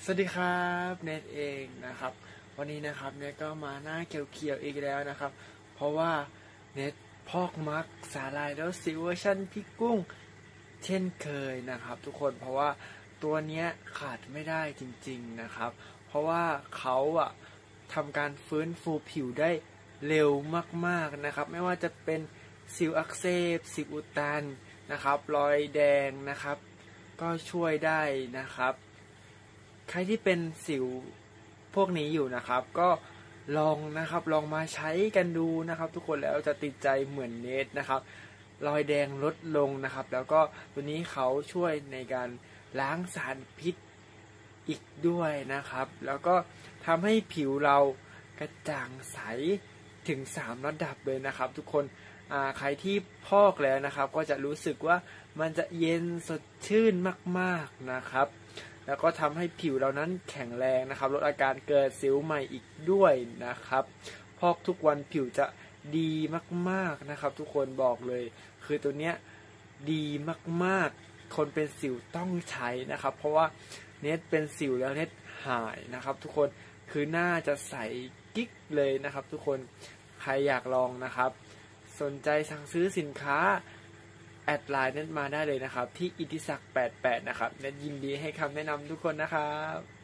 สวัสดีครับเนทเองนะครับวันนี้นะครับเนทก็มาหน้าเขียวๆอีกแล้วนะครับเพราะว่าเนทพอกมักสาหร่ายแล้วสิเวอร์ชันพี่กุ้งเช่นเคยนะครับทุกคนเพราะว่าตัวเนี้ยขาดไม่ได้จริงๆนะครับเพราะว่าเขาทำการฟื้นฟูผิวได้เร็วมากๆนะครับไม่ว่าจะเป็นสิวอักเสบสิวอุดตันนะครับรอยแดงนะครับก็ช่วยได้นะครับใครที่เป็นสิวพวกนี้อยู่นะครับก็ลองมาใช้กันดูนะครับทุกคนแล้วจะติดใจเหมือนเนทนะครับรอยแดงลดลงนะครับแล้วก็ตัวนี้เขาช่วยในการล้างสารพิษอีกด้วยนะครับแล้วก็ทำให้ผิวเรากระจ่างใสถึง3ระดับเลยนะครับทุกคนใครที่พอกแล้วนะครับก็จะรู้สึกว่ามันจะเย็นสดชื่นมากๆนะครับแล้วก็ทำให้ผิวเรานั้นแข็งแรงนะครับลดอาการเกิดสิวใหม่อีกด้วยนะครับพอกทุกวันผิวจะดีมากๆนะครับทุกคนบอกเลยคือตัวเนี้ยดีมากๆคนเป็นสิวต้องใช้นะครับเพราะว่าเน็ตเป็นสิวแล้วเน็ตหายนะครับทุกคนคือหน้าจะใสกิ๊กเลยนะครับทุกคนใครอยากลองนะครับสนใจสั่งซื้อสินค้าแอดไลน์เน็ตมาได้เลยนะครับที่อิทธิศักดิ์88นะครับเน็ตยินดีให้คำแนะนำทุกคนนะครับ